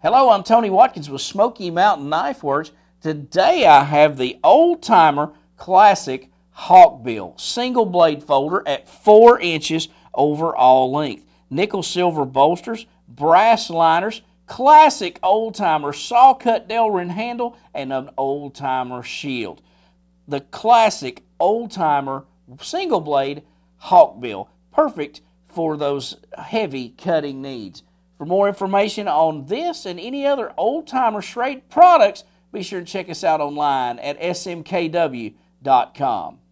Hello, I'm Tony Watkins with Smoky Mountain Knife Works. Today I have the old-timer classic Hawkbill single blade folder at 4 inches overall length. Nickel silver bolsters, brass liners, classic old-timer Sawcut Delrin handle, and an old-timer shield. The classic old-timer single blade Hawkbill, perfect for those heavy cutting needs. For more information on this and any other old-timer Schrade products, be sure to check us out online at smkw.com.